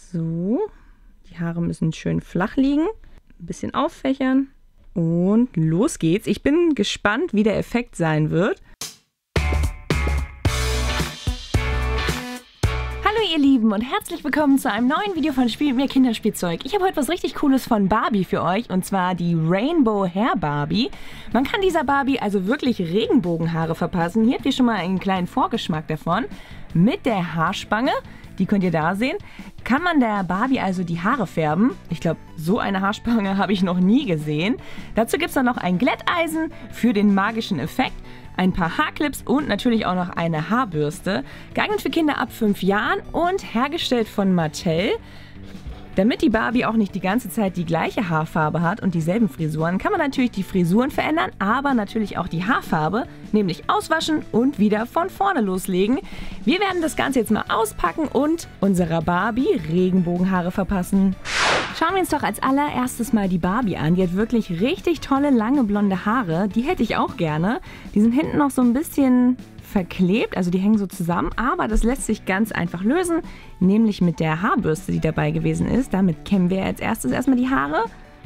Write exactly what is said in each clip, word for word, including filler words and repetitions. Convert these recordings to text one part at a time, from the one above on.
So, die Haare müssen schön flach liegen. Ein bisschen auffächern. Und los geht's. Ich bin gespannt, wie der Effekt sein wird. Hallo ihr Lieben und herzlich willkommen zu einem neuen Video von Spiel mit mir Kinderspielzeug. Ich habe heute was richtig Cooles von Barbie für euch und zwar die Rainbow Hair Barbie. Man kann dieser Barbie also wirklich Regenbogenhaare verpassen. Hier habt ihr schon mal einen kleinen Vorgeschmack davon. Mit der Haarspange, die könnt ihr da sehen, kann man der Barbie also die Haare färben. Ich glaube, so eine Haarspange habe ich noch nie gesehen. Dazu gibt es dann noch ein Glätteisen für den magischen Effekt, ein paar Haarclips und natürlich auch noch eine Haarbürste. Geeignet für Kinder ab fünf Jahren und hergestellt von Mattel. Damit die Barbie auch nicht die ganze Zeit die gleiche Haarfarbe hat und dieselben Frisuren, kann man natürlich die Frisuren verändern, aber natürlich auch die Haarfarbe, nämlich auswaschen und wieder von vorne loslegen. Wir werden das Ganze jetzt mal auspacken und unserer Barbie Regenbogenhaare verpassen. Schauen wir uns doch als allererstes mal die Barbie an. Die hat wirklich richtig tolle, lange blonde Haare. Die hätte ich auch gerne. Die sind hinten noch so ein bisschen verklebt, also die hängen so zusammen, aber das lässt sich ganz einfach lösen, nämlich mit der Haarbürste, die dabei gewesen ist. Damit kämmen wir als erstes erstmal die Haare.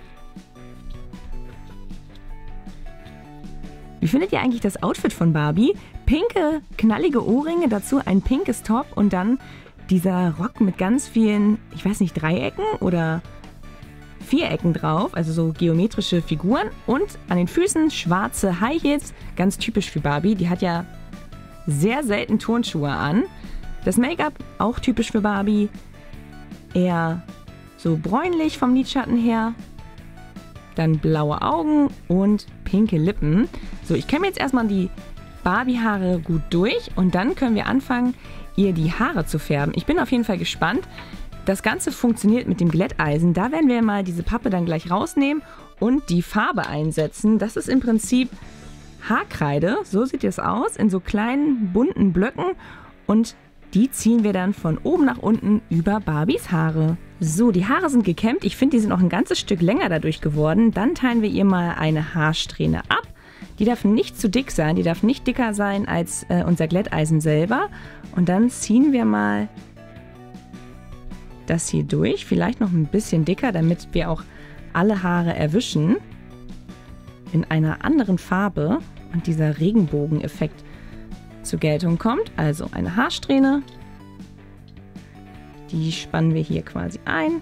Wie findet ihr eigentlich das Outfit von Barbie? Pinke, knallige Ohrringe, dazu ein pinkes Top und dann dieser Rock mit ganz vielen, ich weiß nicht, Dreiecken oder Vierecken drauf, also so geometrische Figuren und an den Füßen schwarze High Heels, ganz typisch für Barbie. Die hat ja sehr selten Turnschuhe an. Das Make-up, auch typisch für Barbie, eher so bräunlich vom Lidschatten her. Dann blaue Augen und pinke Lippen. So, ich kämme jetzt erstmal die Barbie-Haare gut durch und dann können wir anfangen, ihr die Haare zu färben. Ich bin auf jeden Fall gespannt. Das Ganze funktioniert mit dem Glätteisen. Da werden wir mal diese Pappe dann gleich rausnehmen und die Farbe einsetzen. Das ist im Prinzip Haarkreide, so sieht es aus, in so kleinen bunten Blöcken und die ziehen wir dann von oben nach unten über Barbies Haare. So, die Haare sind gekämmt. Ich finde, die sind noch ein ganzes Stück länger dadurch geworden. Dann teilen wir ihr mal eine Haarsträhne ab. Die darf nicht zu dick sein, die darf nicht dicker sein als äh, unser Glätteisen selber. Und dann ziehen wir mal das hier durch, vielleicht noch ein bisschen dicker, damit wir auch alle Haare erwischen in einer anderen Farbe und dieser Regenbogeneffekt zur Geltung kommt. Also eine Haarsträhne, die spannen wir hier quasi ein.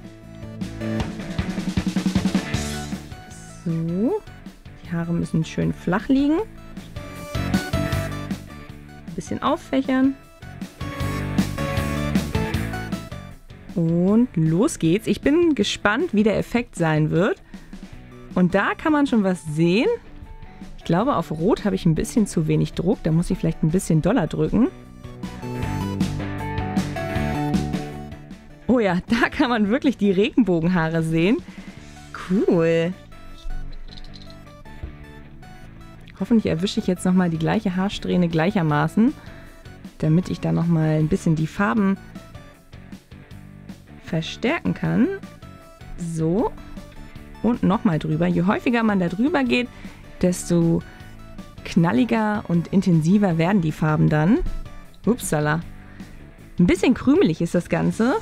So, die Haare müssen schön flach liegen. Ein bisschen auffächern. Und los geht's. Ich bin gespannt, wie der Effekt sein wird. Und da kann man schon was sehen. Ich glaube, auf Rot habe ich ein bisschen zu wenig Druck. Da muss ich vielleicht ein bisschen doller drücken. Oh ja, da kann man wirklich die Regenbogenhaare sehen. Cool. Hoffentlich erwische ich jetzt nochmal die gleiche Haarsträhne gleichermaßen, damit ich da nochmal ein bisschen die Farben verstärken kann. So. Und nochmal drüber. Je häufiger man da drüber geht, desto knalliger und intensiver werden die Farben dann. Upsala. Ein bisschen krümelig ist das Ganze.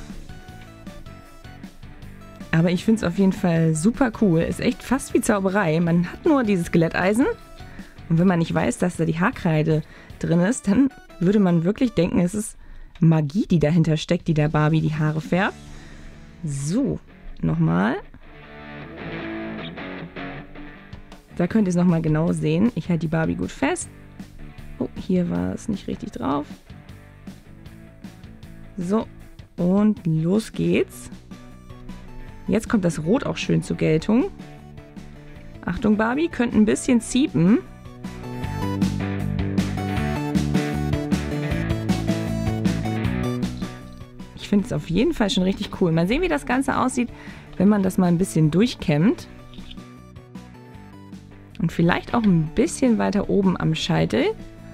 Aber ich finde es auf jeden Fall super cool. Ist echt fast wie Zauberei. Man hat nur dieses Glätteisen. Und wenn man nicht weiß, dass da die Haarkreide drin ist, dann würde man wirklich denken, es ist Magie, die dahinter steckt, die der Barbie die Haare färbt. So, nochmal. Da könnt ihr es nochmal genau sehen. Ich halte die Barbie gut fest. Oh, hier war es nicht richtig drauf. So, und los geht's. Jetzt kommt das Rot auch schön zur Geltung. Achtung, Barbie, könnt ein bisschen ziepen. Ich finde es auf jeden Fall schon richtig cool. Mal sehen, wie das Ganze aussieht, wenn man das mal ein bisschen durchkämmt. Und vielleicht auch ein bisschen weiter oben am Scheitel.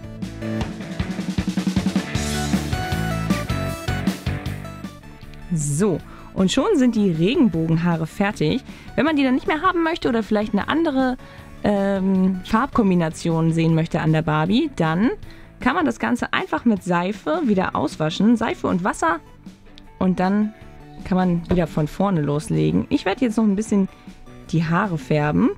So, und schon sind die Regenbogenhaare fertig. Wenn man die dann nicht mehr haben möchte oder vielleicht eine andere ähm, Farbkombination sehen möchte an der Barbie, dann kann man das Ganze einfach mit Seife wieder auswaschen. Seife und Wasser. Und dann kann man wieder von vorne loslegen. Ich werde jetzt noch ein bisschen die Haare färben.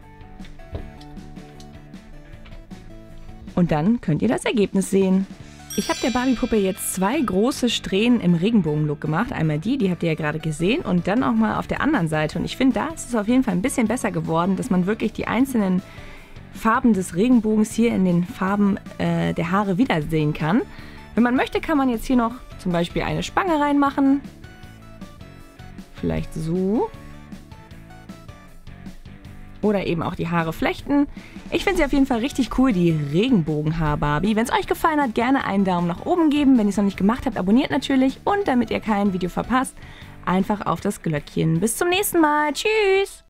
Und dann könnt ihr das Ergebnis sehen. Ich habe der Barbie-Puppe jetzt zwei große Strähnen im Regenbogen-Look gemacht. Einmal die, die habt ihr ja gerade gesehen, und dann auch mal auf der anderen Seite. Und ich finde, da ist es auf jeden Fall ein bisschen besser geworden, dass man wirklich die einzelnen Farben des Regenbogens hier in den Farben äh, der Haare wiedersehen kann. Wenn man möchte, kann man jetzt hier noch zum Beispiel eine Spange reinmachen. Vielleicht so. Oder eben auch die Haare flechten. Ich finde sie auf jeden Fall richtig cool, die Regenbogenhaar-Barbie. Wenn es euch gefallen hat, gerne einen Daumen nach oben geben. Wenn ihr es noch nicht gemacht habt, abonniert natürlich. Und damit ihr kein Video verpasst, einfach auf das Glöckchen. Bis zum nächsten Mal. Tschüss!